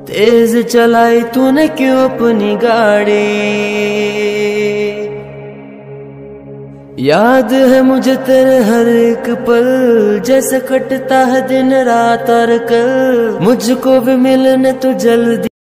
तेज चलाई तूने क्यों अपनी गाड़ी। याद है मुझे तेरे हर एक पल, जैसे कटता है दिन रात और कल। मुझको भी मिलने तो जल्दी